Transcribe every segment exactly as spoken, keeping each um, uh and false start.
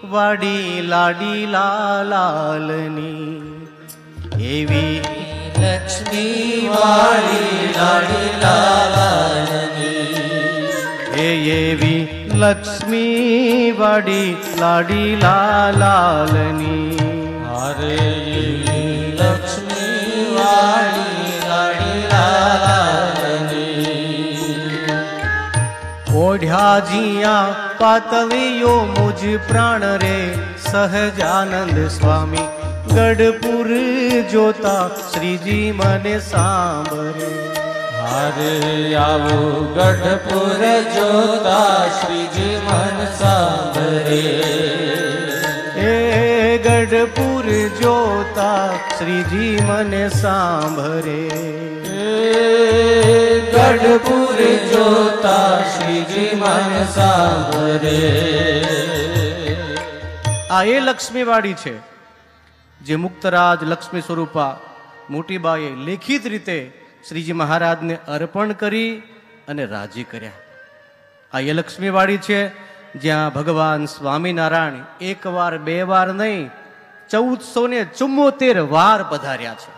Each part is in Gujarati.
વાડી લાડી લાલની એવી લક્ષ્મી વાળી લાડી લાલની એ એવી લક્ષ્મી વાડી લાડી લાલની હરે લક્ષ્મી વાળી લાડી લાલની ઓઢ્યા જીયા પાતવીયો મુજ પ્રાણ રે સહજાનંદ સ્વામી ગઢપુર જોતા શ્રીજી મને સાંભળે હરે આવો ગઢપુર જોતા શ્રીજી મન સાંભળે એ ગઢપુર જોતા શ્રીજી મને સાંભળે ગઢપુર જોતા શ્રીજી મન સાંભળે આ એ લક્ષ્મીવાડી છે જે મુક્તરાજ લક્ષ્મી સ્વરૂપા મોટીબાએ લેખિત રીતે શ્રીજી મહારાજને અર્પણ કરી અને રાજી કર્યા. આ એ લક્ષ્મીવાડી છે જ્યાં ભગવાન સ્વામિનારાયણ એક વાર બે વાર નહીં ચૌદસો ને ચુમ્મોતેર વાર પધાર્યા છે.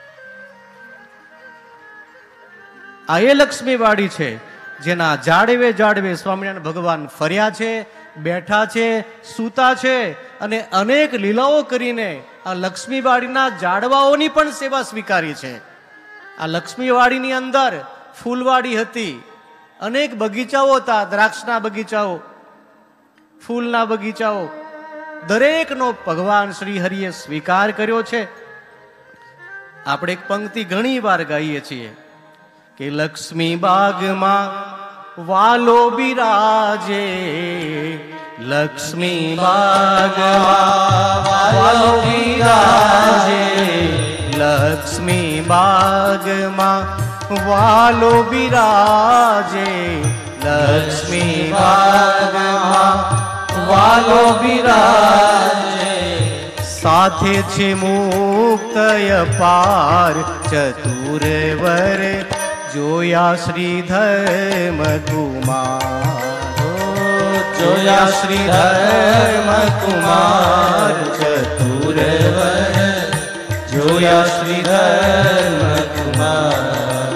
આ એ લક્ષ્મીવાડી છે જેના જાડવે જાડવે સ્વામિનારાયણ ભગવાન ફર્યા છે, બેઠા છે, સૂતા છે અને અનેક લીલાઓ કરીને આ લક્ષ્મીવાડીના જાડવાઓની પણ સેવા સ્વીકારી છે. આ લક્ષ્મીવાડીની અંદર ફૂલવાડી હતી, અનેક બગીચાઓ હતા, દ્રાક્ષના બગીચાઓ, ફૂલના બગીચાઓ, દરેકનો ભગવાન શ્રી હરિએ સ્વીકાર કર્યો છે. આપણે એક પંક્તિ ઘણી વાર ગાઈએ છીએ કે લક્ષ્મી બાગમાં વાલો બિરાજે, લક્ષ્મી બાગમાં વાલો બિરાજે, લક્ષ્મી બાગમાં વાલો બિરાજે, લક્ષ્મી બાગમાં વાલો બિરાજે, સાથે છે મુક્ત અપાર ચતુર વર જોયા શ્રી ધર્મ કુમાર, જોયા શ્રી ધર્મ કુમાર ચતુર વર જોયા શ્રી ધર્મ કુમાર.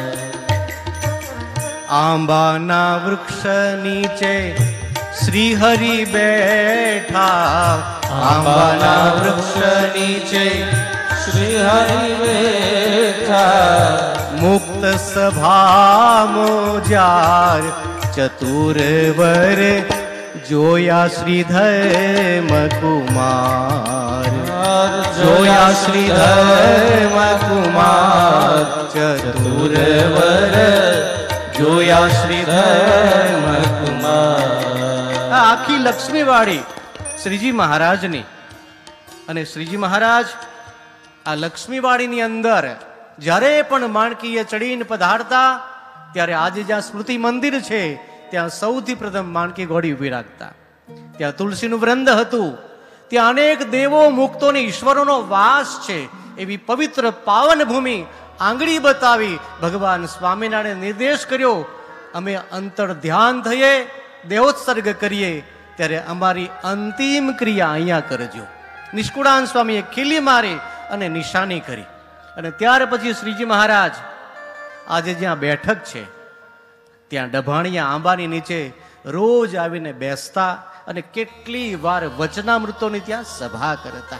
આંબાના વૃક્ષ નીચે શ્રી હરિ બેઠા, આંબાના વૃક્ષ નીચે શ્રી હરિ બેઠા, મુક્ત સભા મોજાર ચતુર વર જોયા શ્રી ધર્મ કુમાર, જોયા શ્રી ધર્મ કુમાર ચતુર વર જોયા શ્રી ધર્મ કુમાર. આ આખી લક્ષ્મીવાડી શ્રીજી મહારાજની. અને શ્રીજી મહારાજ આ લક્ષ્મીવાડીની અંદર જ્યારે પણ માણકીએ ચડીને પધારતા ત્યારે આજે જ્યાં સ્મૃતિ મંદિર છે ત્યાં સૌથી પ્રથમ માણકી ઘોડી ઉભી રાખતા. ત્યાં તુલસીનું વૃંદ હતું, ત્યાં અનેક દેવો મુક્તોને ઈશ્વરોનો વાસ છે એવી પવિત્ર પાવન ભૂમિ આંગળી બતાવી ભગવાન સ્વામિનારાયણે નિર્દેશ કર્યો, અમે અંતર ધ્યાન થઈએ, દેહોત્સર્ગ કરીએ ત્યારે અમારી અંતિમ ક્રિયા અહીંયા કરજો. નિષ્કુળાન સ્વામીએ ખીલી મારી અને નિશાની કરી. અને ત્યાર પછી શ્રીજી મહારાજ આજે જ્યાં બેઠક છે ત્યાં ડભાણિયા આંબાની નીચે રોજ આવીને બેસતા અને કેટલી વાર વચનામૃતોની ત્યાં સભા કરતા.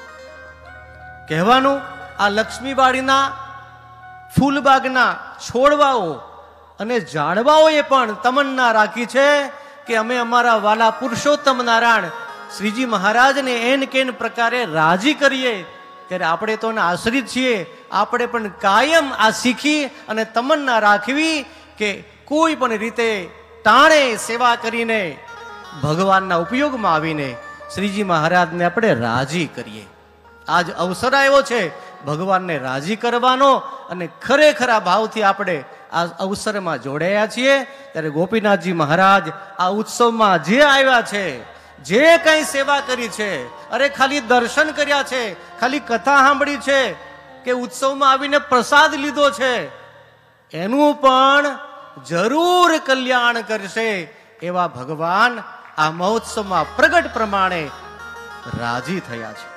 કહેવાનું આ લક્ષ્મીવાડીના ફૂલબાગના છોડવાઓ અને ઝાડવાઓએ પણ તમન્ના રાખી છે કે અમે અમારા વાલા પુરુષોત્તમ નારાયણ શ્રીજી મહારાજને એન કેન પ્રકારે રાજી કરીએ. ત્યારે આપણે તો આશ્રિત છીએ, આપણે પણ કાયમ આ શીખી અને તમન્ના રાખવી કે કોઈ પણ રીતે ટાણે સેવા કરીને ભગવાનના ઉપયોગમાં આવીને શ્રીજી મહારાજને આપણે રાજી કરીએ. આજ અવસર આવ્યો છે ભગવાનને રાજી કરવાનો અને ખરેખર આ ભાવથી આપણે આ અવસરમાં જોડાયા છીએ. ત્યારે ગોપીનાથજી મહારાજ આ ઉત્સવમાં જે આવ્યા છે, જે કઈ સેવા કરી છે, અરે ખાલી દર્શન કર્યા છે, ખાલી કથા સાંભળી છે કે ઉત્સવમાં આવીને પ્રસાદ લીધો છે, એનું પણ જરૂર કલ્યાણ કરશે એવા ભગવાન આ મહોત્સવમાં પ્રગટ પ્રમાણે રાજી થયા છે.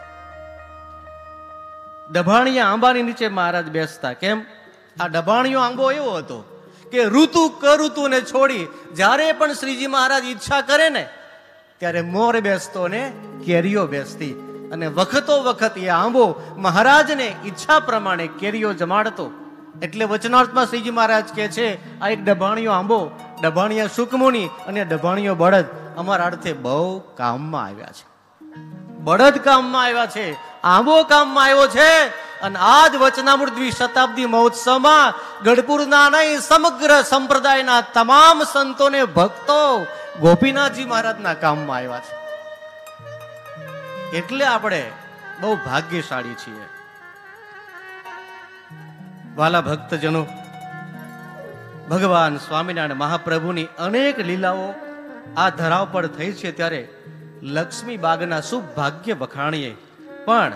ડભાણિયા આંબાની નીચે મહારાજ બેસતા. કેમ? આ ડભાણિયો આંબો એવો હતો કે ઋતુ કઋતુ ને છોડી જ્યારે પણ શ્રીજી મહારાજ ઈચ્છા કરે ને ત્યારે મોર બેસતો ને કેરીઓ બેસતી, અને વખતો વખત એ આંબો મહારાજને ઈચ્છા પ્રમાણે કેરીઓ જમાડતો. એટલે વચનાર્થમાં શ્રીજી મહારાજ કહે છે, આ એક ડભાણિયો આંબો, ડભાણિયા સુકમુનિ અને ડભાણિયો બળદ અમારા અર્થે બહુ કામમાં આવ્યા છે. બળદ કામમાં આવ્યા છે, આંબો કામમાં આવ્યો છે. અને આજ વચનામૃત શતાબ્દી મહોત્સવમાં ગઢપુરના નહીં સમગ્ર સંપ્રદાયના તમામ સંતોને ભક્તો ગોપીનાથજી મહારાજના કામમાં આવ્યા છે. એટલે આપણે બહુ ભાગ્યશાળી છીએ. વાલા ભક્તજનો, ભગવાન સ્વામિનારાયણ મહાપ્રભુની અનેક લીલાઓ આ ધરાવ પર થઈ છે, ત્યારે લક્ષ્મી બાગના શુભ ભાગ્ય વખાણીએ. પણ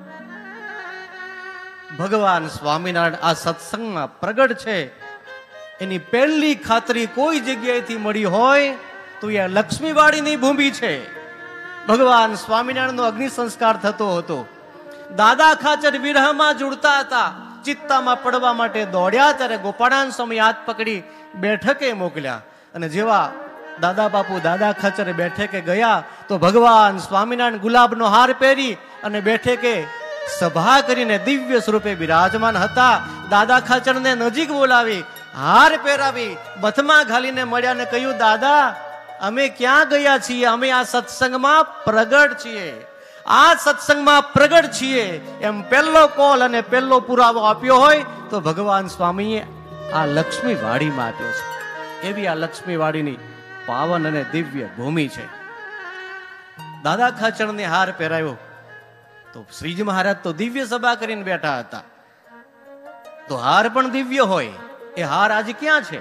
ભગવાન સ્વામિનારાયણ આ સત્સંગમાં પ્રગટ છે, એની પહેલી ખાતરી કોઈ જગ્યાએથી મળી હોય તો એ લક્ષ્મીવાડીની ભૂમિ છે. ભગવાન સ્વામિનારાયણનો અગ્નિ સંસ્કાર થતો હતો. દાદા ખાચર વિરહમાં જુડતા હતા, ચિત્તામાં પડવા માટે દોડ્યા, ત્યારે ગોપાળાન સ્વામી હાથ પકડી બેઠકે મોકલ્યા. અને જેવા દાદા બાપુ દાદા ખાચર બેઠકે ગયા તો ભગવાન સ્વામિનારાયણ ગુલાબનો હાર પહેરી અને બેઠકે સભા કરીને દિવ્ય સ્વરૂપે બિરાજમાન હતા. દાદા ખાચરને નજીક બોલાવી, હાર પહેરાવી, બથમાં ઘાલીને મળ્યા ને કહ્યું, દાદા અમે ક્યાં ગયા છીએ? અમે આ સત્સંગમાં પ્રગટ છીએ, આ સત્સંગમાં પ્રગટ છીએ. એમ પહેલો કોલ અને પહેલો પુરાવો આપ્યો હોય તો ભગવાન સ્વામીએ આ લક્ષ્મી વાડીમાં આપ્યો છે. એવી આ લક્ષ્મી વાડીની પાવન અને દિવ્ય ભૂમિ છે. દાદા ખાચરને હાર પહેરાયો તો શ્રીજી મહારાજ તો દિવ્ય સભા કરીને બેઠા હતા. તો હાર પણ દિવ્ય હોય, એ હાર આજે ક્યાં છે?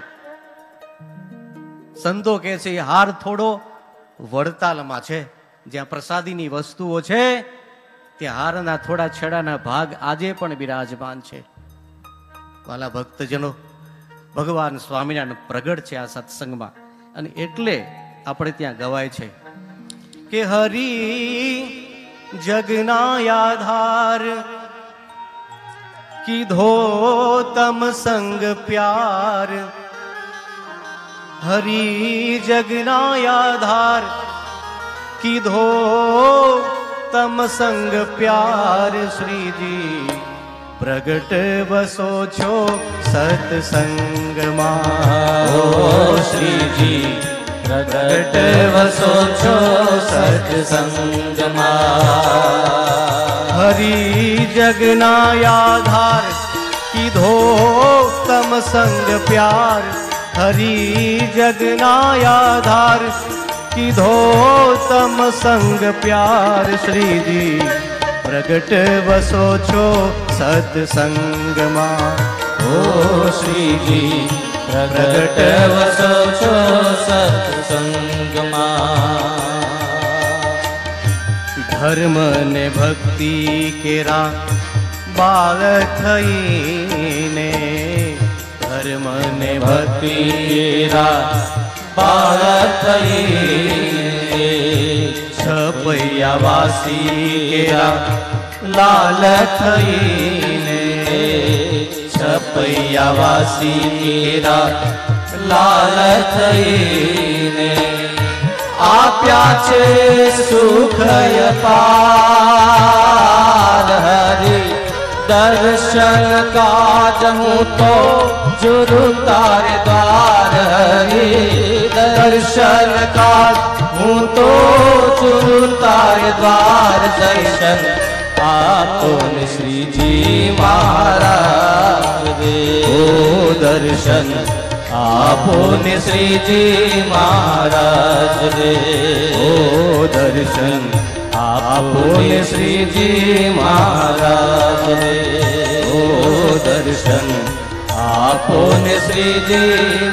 સંતો કહે છે એ હાર થોડો વડતાલમાં છે, જ્યાં પ્રસાદીની વસ્તુઓ છે, ત્યાં હારના થોડા છેડાના ભાગ આજે પણ બિરાજમાન છે. વાલા ભક્તજનો, ભગવાન સ્વામિનારાયણ પ્રગટ છે આ સત્સંગમાં, અને એટલે આપણે ત્યાં ગવાય છે કે હરી જગના આધાર કીધો તમ સંગ પ્યાર. હરી જગના આધાર કીધો તમ સંગ પ્યાર. શ્રીજી પ્રગટ વસો છો સત્સંગમાં. ઓ શ્રીજી પ્રગટ વસો છો સત્સંગમાં. હરી જગના આધાર કીધો તમ સંગ પ્યાર. હરી જગના આધાર કીધો તમ સંગ પ્યાર. શ્રીજી પ્રગટ વસો છો સત્સંગમાં. ઓ શ્રીજી પ્રગટ વસો છો સત્સંગમાં. ધર્મ ને ભક્તિ કેરા બાળ થઈને, ધર્મ ને ભક્તિ કેરા બાળ થઈને, છપૈયા વાસી કેરા લાલ થઈને, છપૈયા વાસી કેરા લાલ થઈને, આપ્યા છે સુખ અપાર. હરી દર્શન કાજ હું તો જુરુ તારે દ્વાર. હરી દર્શન કાજ હું તો જુરુ તારે દ્વાર. દર્શન આપો ને શ્રીજી મહારાજ રે. ઓ દર્શન આપો ને શ્રીજી મહારાજ રે. ઓ દર્શન આપો ને શ્રીજી મહારાજ રે. ઓ દર્શન આપો ને શ્રીજી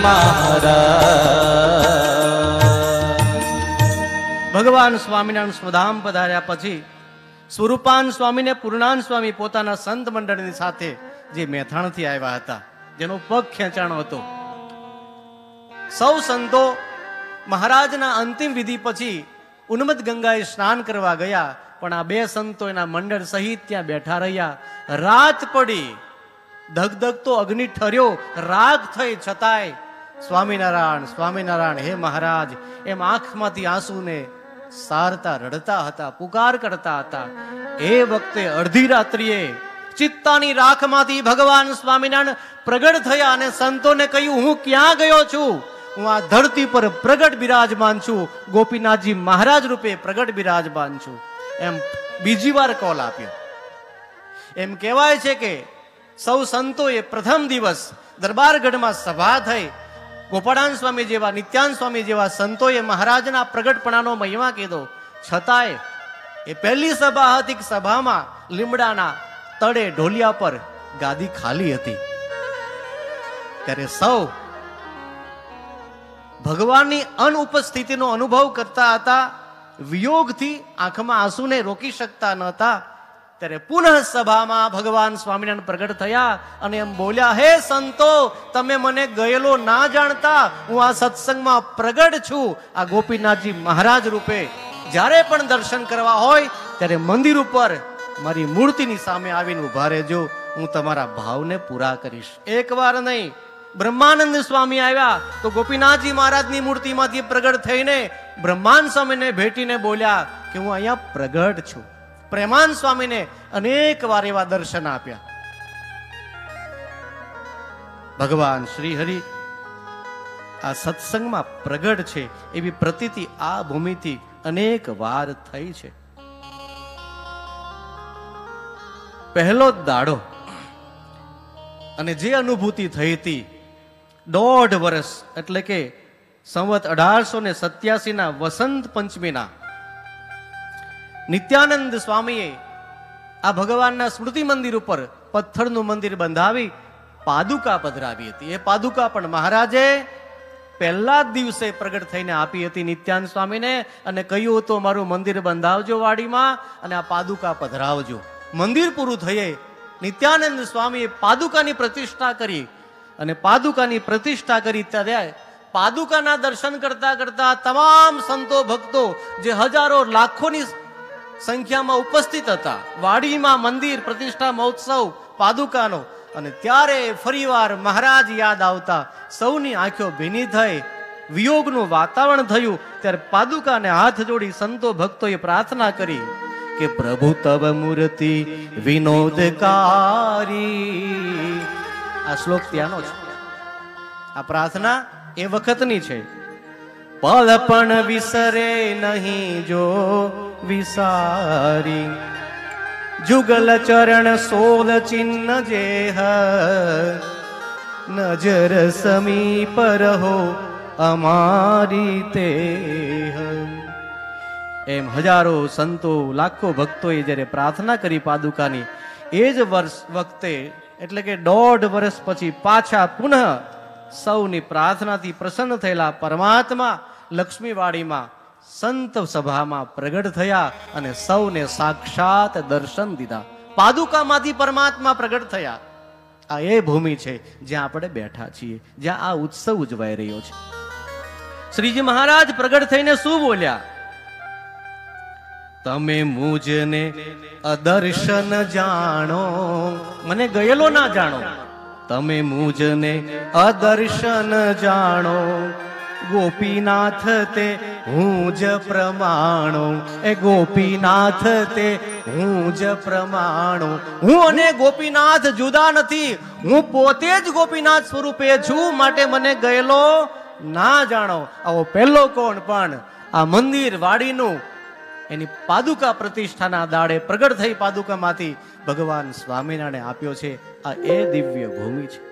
મહારાજ. ભગવાન સ્વામિનારાયણ સ્વધામ પધાર્યા પછી સ્વરૂપાન સ્વામી ને પૂર્ણાન સ્વામી પોતાના સંત મંડળની સાથે જે મેથાણથી આવ્યા હતા, જેનો પગ ખેંચાણો હતો, સૌ સંતો મહારાજના અંતિમ વિધિ પછી ઉન્મત ગંગાએ સ્નાન કરવા ગયા, પણ આ બે સંતો એના મંડળ સહિત ત્યાં બેઠા રહ્યા. રાત પડી, ધગધગતો અગ્નિ ઠર્યો, રાગ થઈ, છતાંય સ્વામિનારાયણ સ્વામિનારાયણ હે મહારાજ એમ આંખમાંથી આંસુને સારતા રડતા હતા, પુકાર કરતા હતા. એ વખતે અડધી રાત્રિએ ચિત્તાની રાખમાંથી ભગવાન સ્વામિનારાયણ પ્રગટ થયા અને સંતોને કહ્યું, હું ક્યાં ગયો છું? હું આ ધરતી પર પ્રગટ બિરાજમાન છું, ગોપીનાથજી મહારાજ રૂપે પ્રગટ બિરાજમાન છું. એમ બીજી વાર કોલ આપ્યો. એમ કહેવાય છે કે સૌ સંતોએ પ્રથમ દિવસ દરબારગઢમાં સભા થઈ. ગોપાળાન સ્વામી જેવા, નિત્યાનંદ સ્વામી જેવા સંતોએ મહારાજના પ્રગટપણાનો મહિમા કીધો. છતાંય એ પહેલી સભા હતી કે સભામાં લીમડાના તળે ઢોલિયા પર ગાદી ખાલી હતી. ત્યારે સૌ ભગવાનની અનુપસ્થિતિનો અનુભવ કરતા હતા. વિયોગથી આંખમાં આંસુને રોકી શકતા ન હતા. ત્યારે પુનઃ સભામાં ભગવાન સ્વામિનારાયણ પ્રગટ થયા અને એમ બોલ્યા, હે સંતો, તમે મને ગયેલો ના જાણતા, હું આ સત્સંગમાં પ્રગટ છું આ ગોપીનાથજી મહારાજ રૂપે. જ્યારે પણ દર્શન કરવા હોય ત્યારે મંદિર ઉપર મારી મૂર્તિની સામે આવીને ઉભા રહેજો, હું તમારા ભાવને પૂરા કરીશ. એક વાર નહીં, બ્રહ્માનંદ સ્વામી આવ્યા તો ગોપીનાથજી મહારાજની મૂર્તિમાંથી પ્રગટ થઈને બ્રહ્માનંદ સ્વામીને ભેટીને બોલ્યા કે હું અહીંયા પ્રગટ છું. પ્રેમાનંદ સ્વામીને અનેક વાર એવા દર્શન આપ્યા. ભગવાન શ્રી હરિ આ સત્સંગમાં પ્રગટ છે એવી પ્રતીતિ આ ભૂમિથી અનેક વાર થઈ છે. પહેલો દાડો અને જે અનુભૂતિ થઈ હતી, દોઢ વર્ષ એટલે કે સંવત અઢારસો ને સત્યાસી ના વસંત પંચમીના નિત્યાનંદ સ્વામીએ આ ભગવાનના સ્મૃતિ મંદિર ઉપર પથ્થરનું મંદિર બંધાવી પાદુકા પધરાવી હતી. એ પાદુકા પણ મહારાજે પહેલા જ દિવસે પ્રગટ થઈને આપી હતી નિત્યાનંદ સ્વામીને અને કહ્યું હતું, મારું મંદિર બંધાવજો વાડીમાં અને આ પાદુકા પધરાવજો. મંદિર પૂરું થયે નિત્યાનંદ સ્વામીએ પાદુકાની પ્રતિષ્ઠા કરી અને પાદુકાની પ્રતિષ્ઠા કરી ત્યારે પાદુકાના દર્શન કરતા કરતા તમામ સંતો ભક્તો જે હજારો લાખોની સંખ્યામાં ઉપસ્થિત હતા વાડીમાં મંદિર પ્રતિષ્ઠા મહોત્સવ પાદુકાનો, અને ત્યારે ફરીવાર મહારાજ યાદ આવતા સૌની આંખો ભીની થઈ, વિયોગનું વાતાવરણ થયું. ત્યારે પાદુકાને હાથ જોડી સંતો ભક્તોએ પ્રાર્થના કરી કે પ્રભુ તવ મૂર્તિ વિનોદકારી. આ શ્લોક ત્યાંનો છે. આ પ્રાર્થના એ વખતની છે. પલ પણ વિસરે નહીં જો વિસારી, જુગલ ચરણ સોલ ચિહ્ન જેહ, નજર સમીપ રહો અમારી તે. એમ હજારો સંતો લાખો ભક્તોએ જ્યારે પ્રાર્થના કરી પાદુકાની, એ જ વર્ષ વખતે એટલે કે દોઢ વર્ષ પછી પાછા પુનઃ સૌની પ્રાર્થનાથી પ્રસન્ન થયેલા પરમાત્મા લક્ષ્મીવાડીમાં સંત સભામાં પ્રગટ થયા અને સૌને સાક્ષાત દર્શન દીધા. પાદુકામાંથી પરમાત્મા પ્રગટ થયા. આ એ ભૂમિ છે જ્યાં આપણે બેઠા છીએ, જ્યાં આ ઉત્સવ ઉજવાઈ રહ્યો છે. શ્રીજી મહારાજ પ્રગટ થઈને શું બોલ્યા? તમે મુજને અદર્શન જાણો, મને ગયેલો ના જાણો. તમે મુજને અદર્શન જાણો, ગોપીનાથ તે હું જ પ્રમાણો. એ ગોપીનાથ તે હું જ પ્રમાણો. હું અને ગોપીનાથ જુદા નથી, હું પોતે જ ગોપીનાથ સ્વરૂપે છું, માટે મને ગયેલો ના જાણો. આવો પહેલો કોણ પણ આ મંદિર વાડીનું એની પાદુકા પ્રતિષ્ઠાના દાડે પ્રગટ થઈ પાદુકામાંથી ભગવાન સ્વામિનારાયણે આપ્યો છે. આ એ દિવ્ય ભૂમિ છે.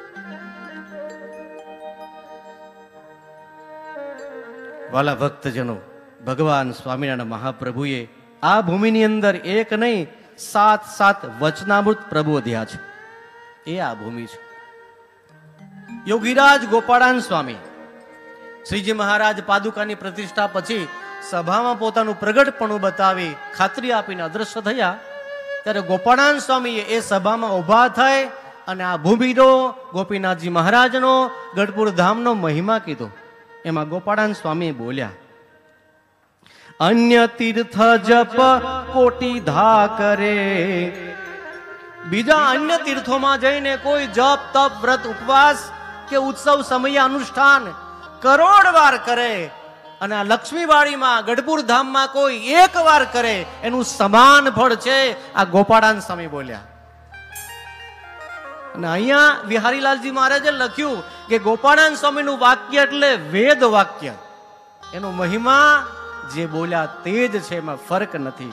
વાલા ભક્તજનો, ભગવાન સ્વામિનારાયણ મહાપ્રભુએ આ ભૂમિની અંદર એક નહીં સાત સાત વચનામૃત પ્રબોધ્યા છે. એ આ ભૂમિ છે. યોગીરાજ ગોપાળાન સ્વામી શ્રીજી મહારાજ પાદુકાની પ્રતિષ્ઠા પછી સભામાં પોતાનું પ્રગટપણું બતાવી ખાતરી આપીને અદ્રશ્ય થયા. ત્યારે ગોપાળાન સ્વામીએ એ સભામાં ઉભા થઈ અને આ ભૂમિનો, ગોપીનાથજી મહારાજનો, ગઢપુર ધામનો મહિમા કીધો. એમાં ગોપાળાન સ્વામી બોલ્યા, અન્ય તીર્થ જપ કોટી ધા કરે. બીજા અન્ય તીર્થોમાં જઈને કોઈ જપ તપ વ્રત ઉપવાસ કે ઉત્સવ સમય અનુષ્ઠાન કરોડ વાર કરે, અને આ લક્ષ્મીવાડીમાં ગઢપુર ધામમાં કોઈ એક વાર કરે એનું સમાન ફળ છે. આ ગોપાળાન સ્વામી બોલ્યા. અને અહીંયા વિહારીલાલજી મહારાજે લખ્યું કે ગોપાળાન સ્વામીનું વાક્ય એટલે વેદ વાક્ય, એનો મહિમા જે બોલ્યા તે જ છે, એમાં ફરક નથી.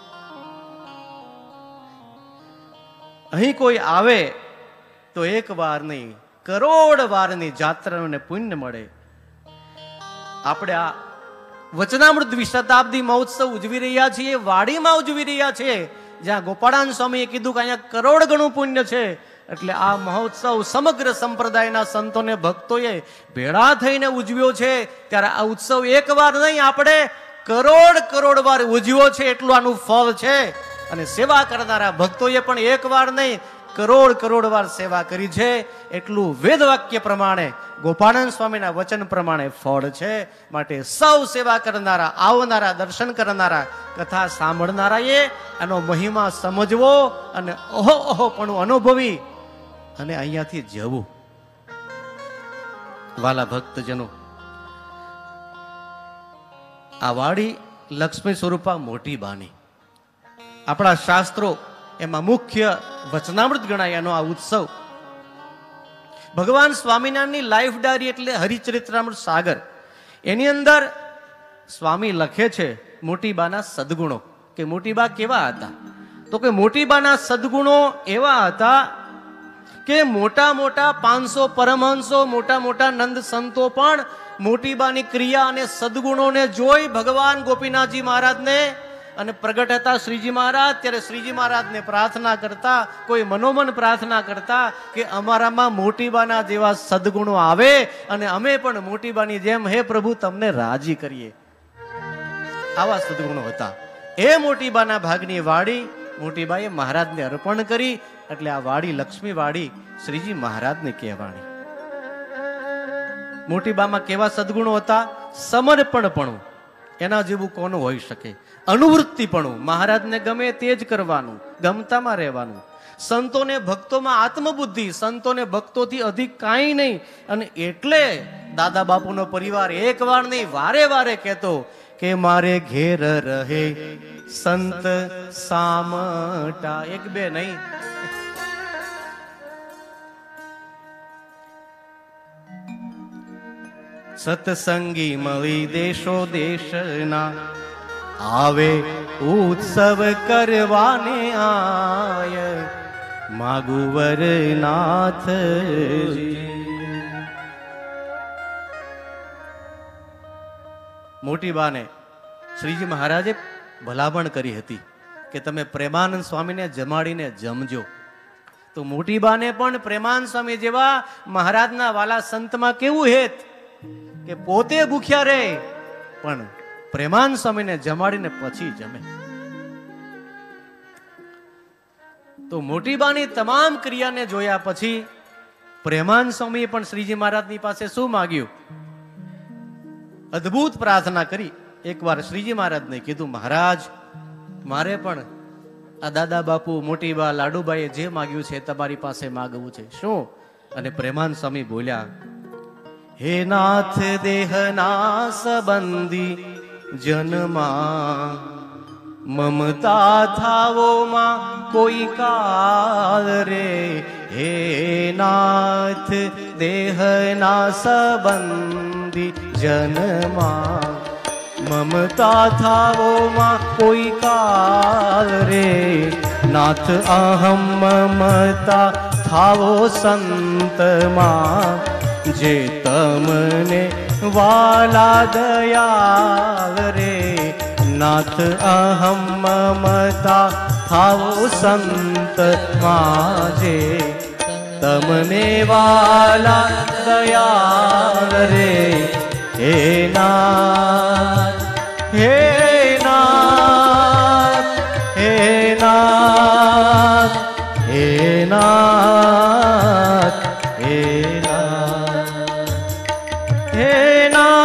અહીં કોઈ આવે તો એક વાર નહીં, કરોડ વારની જાત્રાને પુણ્ય મળે. આપણે આ વચનામૃત દ્વિશતાબ્દી મહોત્સવ ઉજવી રહ્યા છીએ, વાડીમાં ઉજવી રહ્યા છીએ, જ્યાં ગોપાળાન સ્વામીએ કીધું કે અહીંયા કરોડ ગણું પુણ્ય છે. એટલે આ મહોત્સવ સમગ્ર સંપ્રદાયના સંતોને ભક્તોએ ભેળા થઈને ઉજવ્યો છે. ત્યારે આ ઉત્સવ એક વાર નહીં, આપણે કરોડ કરોડ વાર ઉજવ્યો છે, એટલું આનું ફળ છે. અને સેવા કરનારા ભક્તોએ પણ એક વાર નહીં, કરોડ કરોડ વાર સેવા કરી છે. એટલું વેદ વાક્ય પ્રમાણે, ગોપાળાન સ્વામીના વચન પ્રમાણે ફળ છે. માટે સૌ સેવા કરનારા, આવનારા, દર્શન કરનારા, કથા સાંભળનારાએ આનો મહિમા સમજવો અને ઓહો ઓહો પણ અનુભવી અને અહીંયાથી જવું. વાલા ભક્તજનો, આ વાડી લક્ષ્મી સ્વરૂપા મોટી બાની, આપણા શાસ્ત્રો એમાં મુખ્ય વચનામૃત ગણાય એનો આ ઉત્સવ. ભગવાન સ્વામિનારાયણની લાઈફ ડાયરી એટલે હરિચરિત્રામૃત સાગર. એની અંદર સ્વામી લખે છે મોટીબાના સદગુણો, કે મોટીબા કેવા હતા. તો કે મોટીબાના સદગુણો એવા હતા કે મોટા મોટા પાંચસો પરમહંસો, મોટા મોટા નંદ સંતો પણ મોટીબાની ક્રિયા અને સદગુણોને જોઈ ભગવાન ગોપીનાથજી મહારાજને, અને પ્રગટ હતા શ્રીજી મહારાજ, ત્યારે શ્રીજી મહારાજને પ્રાર્થના કરતા, કોઈ મનોમન પ્રાર્થના કરતા કે અમારામાં મોટીબાના જેવા સદગુણો આવે અને અમે પણ મોટીબાની જેમ હે પ્રભુ તમને રાજી કરીએ. આવા સદગુણો હતા. એ મોટીબાના ભાગની વાડી મોટીબાએ મહારાજને અર્પણ કરી. એટલે આ વાડી લક્ષ્મી વાડી શ્રીજી મહારાજને કહેવાણી. મોટીબામાં કેવા સદગુણો હતા? સમર્પણપણું, એના જેવું કોનું હોઈ શકે? અનુવૃત્તિપણું, મહારાજને ગમે તે જ કરવાનું, ગમતામાં રહેવાનું. સંતોને ભક્તોમાં આત્મબુદ્ધિ, સંતોને ભક્તોથી અધિક કાંઈ નહીં. અને એટલે દાદા બાપુનો પરિવાર એક વાર નહીં, વારે વારે કહેતો કે મારે ઘેર રહે સંત સામટા. એક બે નહીં, સત્સંગી મળી દેશો દેશના આવે ઉત્સવ કરવાને આય માગુવર નાથ. મોટી બાને શ્રીજી મહારાજે ભલામણ કરી હતી કે તમે પ્રેમાનંદ સ્વામીને જમાડીને જમજો. તો મોટી બાને પણ પ્રેમાનંદ સ્વામી જેવા મહારાજના વાલા સંતમાં કેવું હેત કે પોતે ભૂખ્યા રહે પણ પ્રેમાનંદ સ્વામીને જમાડીને પછી જમે. તો મોટીબાની તમામ ક્રિયાને જોયા પછી પ્રેમાનંદ સ્વામીએ પણ શ્રીજી મહારાજની પાસે શું માગ્યું? અદ્ભુત પ્રાર્થના કરી. એકવાર શ્રીજી મહારાજને કીધું, મહારાજ મારે પણ આ દાદા બાપુ, મોટીબા, લાડુબાઈએ જે માગ્યું છે તમારી પાસે માગવું છે. શું? અને પ્રેમાનંદ સ્વામી બોલ્યા, હે નાથ દેહના સંબંધી જનમાં મમતા થાવો માં કોઈ કાલ રે. હે નાથ દેહના સંબંધી જનમાં મમતા થાવો માં કોઈ કાલ રે. નાથ અહમ મમતા થાવો સંતમાં જે તમને વાલા દયાલ રે. નાથ અહમ મમતા થાવો સંત માજે તમને વાલા દયાલ રે. હે નાથ, હે નાથ, હે નાથ, હે નાથ, હે નાથ, હે નાથ.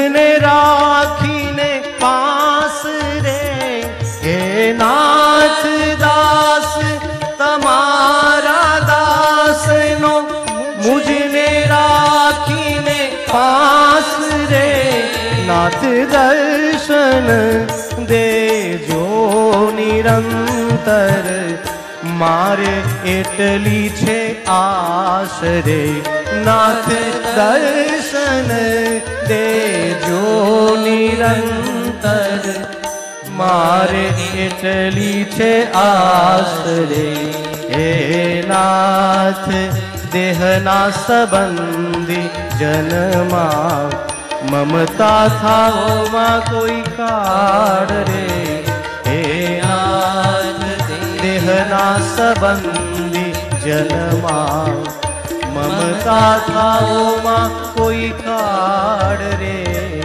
મુજને રાખીને પાસ રે, હે નાથ દાસ તમારા દાસનો મુજને રાખીને પાસ રે, નાથ દર્શન દેજો નિરંતર, મારે એટલી છે આશ રે, નાથ દર્શન દેજો નિરંતર, મારે એટલી છે આશ રે, હે નાથ દેહના સંબંધી જન્મા, મમતા થાઓમાં કોઈ કાળ રે, હે નાથ દેહના સંબંધી જન્મા, મમતા થાઓમાં કોઈ કાળ રે.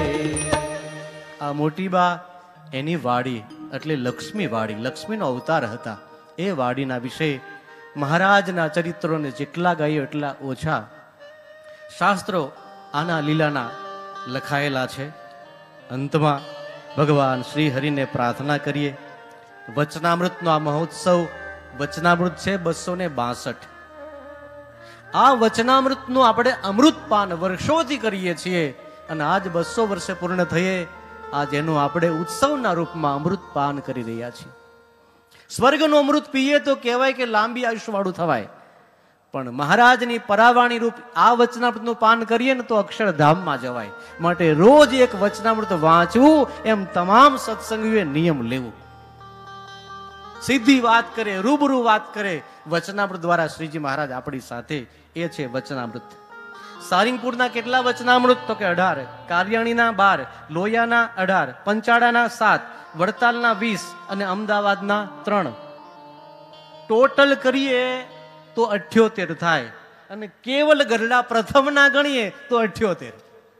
આ મોટી બા એની વાડી એટલે લક્ષ્મી વાડી, લક્ષ્મીનો અવતાર હતા. એ વાડીના વિશે મહારાજના ચરિત્રોને જેટલા ગાયો એટલા ઓછા. શાસ્ત્રો આના લીલાના લખાયેલા છે. અંતમાં ભગવાન શ્રી હરિને પ્રાર્થના કરીએ. વચનામૃતનો આ મહોત્સવ વચનામૃત છે બસો ને બાસઠ. આ વચનામૃતનું આપણે અમૃતપાન વર્ષોથી કરીએ છીએ અને આજ બસો વર્ષે પૂર્ણ થયે, આજ એનું આપણે ઉત્સવના રૂપમાં અમૃતપાન કરી રહ્યા છીએ. સ્વર્ગનું અમૃત પીએ તો કહેવાય કે લાંબી આયુષ્યવાળું થવાય, પણ મહારાજની પરાવાણી રૂપ આ વચનામૃતનું પાન કરીએ ને તો અક્ષરધામમાં જવાય. માટે રોજ એક વચનામૃત વાંચવું એમ તમામ સત્સંગીઓએ નિયમ લેવું. સીધી વાત કરે, રૂબરૂ વાત કરે વચનામૃત દ્વારા શ્રીજી મહારાજ આપણી સાથે, એ છે વચનામૃત. સારિંગપુરના કેટલા વચનામૃત? તો કે અઢાર, કારિયાણીના બાર, લોયાના અઢાર, પંચાળાના સાત, વડતાલના વીસ અને અમદાવાદના ત્રણ. ટોટલ કરીએ તો અઠ્યોતેર થાય અને કેવલ ગરડા પ્રથમના ગણીએ તો અઠ્યોતેર,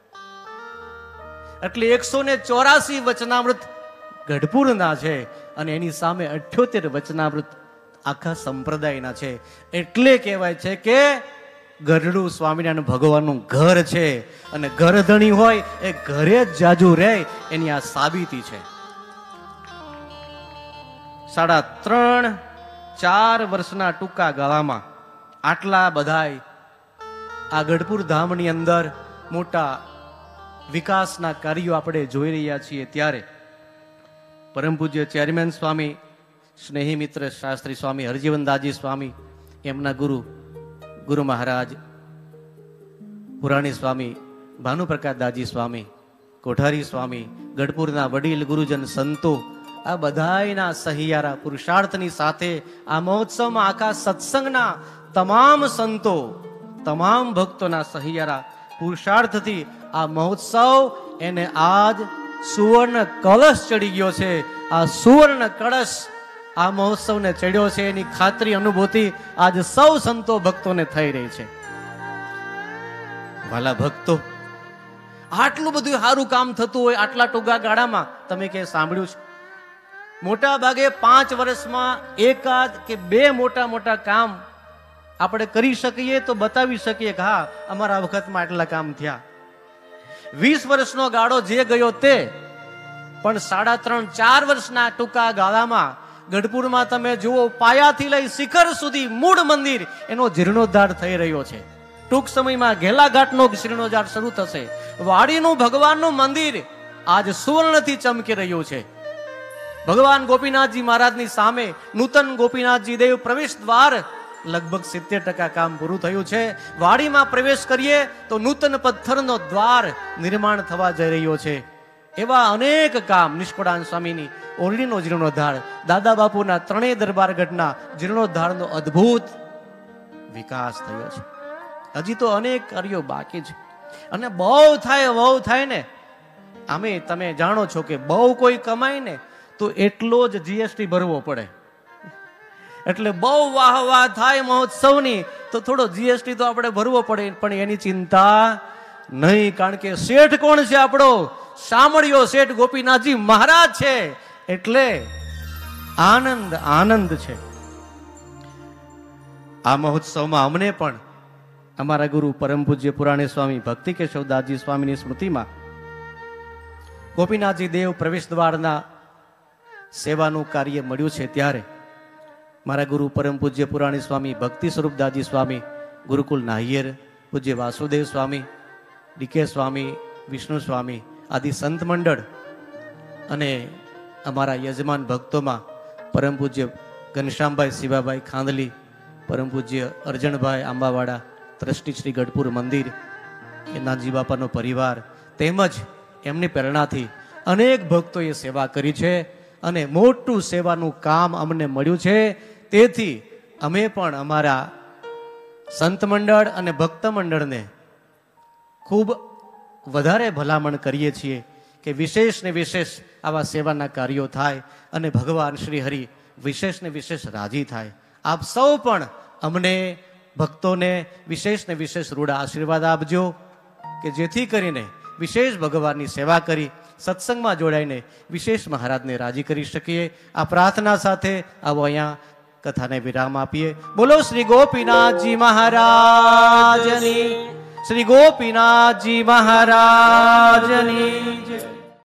એટલે એકસો ને ચોરાસી વચનામૃત ગઢપુરના છે અને એની સામે અઠ્યોતેર વચનામૃત આખા સંપ્રદાયના છે. એટલે કહેવાય છે કે ગરડું સ્વામિનારાયણ ભગવાનનું ઘર છે અને ઘરધણી હોય એ ઘરે જ જાજુ રહે, એની આ સાબિતી છે. સાડા ત્રણ ચાર વર્ષના ટૂંકા ગાળામાં આટલા બધાય આ ગઢપુર ધામની અંદર મોટા વિકાસના કાર્યો આપણે જોઈ રહ્યા છીએ. ત્યારે પરમ પૂજ્ય ચેરમેન સ્વામી, સ્નેહી મિત્ર શાસ્ત્રી સ્વામી હરજીવનદાસજી સ્વામી, એમના ગુરુ ગુરુ મહારાજ પુરાણી સ્વામી ભાનુપ્રકાશ દાસજી સ્વામી, કોઠારી સ્વામી, ગઢપુરના વડીલ ગુરુજન સંતો, આ બધાયના સહિયારા પુરુષાર્થની સાથે આ મહોત્સવમાં આખા સત્સંગના તમામ સંતો, તમામ ભક્તોના સહિયારા પુરુષાર્થથી આ મહોત્સવ એને આજ સુવર્ણ કળશ ચડી ગયો છે. આ સુવર્ણ કળશ આ મહોત્સવને ચડ્યો છે એની ખાતરી અનુભૂતિ આજ સૌ સંતો ભક્તોને થઈ રહી છે. વાલા ભક્તો, આટલું બધું સારું કામ થતું હોય આટલા ટૂંકા ગાળામાં, તમે કે સાંભળ્યું છે? મોટા ભાગે પાંચ વર્ષમાં એકાદ કે બે મોટા મોટા કામ આપણે કરી શકીએ તો બતાવી શકીએ કે હા અમારા વખતમાં આટલા કામ થયા. વીસ વર્ષનો ગાળો જે ગયો તે, પણ સાડા ત્રણ ચાર વર્ષના ટૂંકા ગાળામાં ગઢપુરમાં તમે જુઓ, પાયાથી લઈ શિખર સુધી મૂળ મંદિર એનો જીર્ણોદ્ધાર થઈ રહ્યો છે. ટૂંક સમયમાં ઘેલાઘાટનો જીર્ણોદ્ધાર શરૂ થશે. વાડીનું ભગવાનનું મંદિર આજ સુવર્ણથી ચમકી રહ્યું છે. ભગવાન ગોપીનાથજી મહારાજની સામે નૂતન ગોપીનાથજી દેવ પ્રવેશ દ્વાર લગભગ સિત્તેર ટકા કામ પૂરું થયું છે. વાડીમાં પ્રવેશ કરીએ તો નૂતન પથ્થરનો દ્વાર નિર્માણ થવા જઈ રહ્યો છે. એવા અનેક કામ, નિષ્કુળાન સ્વામીની ઓરડીનો જીર્ણોદ્ધાર, દાદા બાપુના ત્રણેય દરબારગઢના જીર્ણોદ્ધારનો અદ્ભુત વિકાસ થયો છે. હજી તો અનેક કાર્યો બાકી છે અને બહુ થાય બહુ થાય ને, આમે તમે જાણો છો કે બહુ કોઈ કમાય ને તો એટલો જ જીએસટી ભરવો પડે. એટલે બહુ વાહ વાહ થાય મહોત્સવની તો થોડો જીએસટી તો આપણે ભરવો પડે, પણ એની ચિંતા નહીં, કારણ કે શેઠ કોણ છે? આપણો સામળિયો શેઠ ગોપીનાથજી મહારાજ છે. એટલે આનંદ આનંદ છે. આ મહોત્સવમાં અમને પણ અમારા ગુરુ પરમ પૂજ્ય પુરાણી સ્વામી ભક્તિ કેશવદાસજી સ્વામીની સ્મૃતિમાં ગોપીનાથજી દેવ પ્રવેશ દ્વારના સેવાનું કાર્ય મળ્યું છે ત્યારે મારા ગુરુ પરમ પૂજ્ય પુરાણી સ્વામી ભક્તિ સ્વરૂપદાસજી સ્વામી, ગુરુકુલ નાહિયેર, પૂજ્ય વાસુદેવ સ્વામી, ડીકે સ્વામી, વિષ્ણુ સ્વામી આદિ સંત મંડળ અને અમારા યજમાન ભક્તોમાં પરમ પૂજ્ય ઘનશ્યામભાઈ શિવાભાઈ ખાંદલી, પરમ પૂજ્ય અર્જણભાઈ આંબાવાડા, ટ્રસ્ટી શ્રી ગઢપુર મંદિર, એ નાનજી બાપાનો પરિવાર તેમજ એમની પ્રેરણાથી અનેક ભક્તોએ સેવા કરી છે અને મોટું સેવાનું કામ અમને મળ્યું છે. તેથી અમે પણ અમારા સંત મંડળ અને ભક્ત મંડળને ખૂબ વધારે ભલામણ કરીએ છીએ કે વિશેષ ને વિશેષ આવા સેવાના કાર્યો થાય અને ભગવાન શ્રી હરિ વિશેષ ને વિશેષ રાજી થાય. આપ સૌ પણ અમને ભક્તોને વિશેષ ને વિશેષ રૂડા આશીર્વાદ આપજો કે જેથી કરીને વિશેષ ભગવાનની સેવા કરી સત્સંગમાં જોડાઈને વિશેષ મહારાજને રાજી કરી શકીએ. આ પ્રાર્થના સાથે આવો અહીંયા કથાને વિરામ આપીએ. બોલો શ્રી ગોપીનાથજી મહારાજની, શ્રી ગોપીનાથજી મહારાજની જય.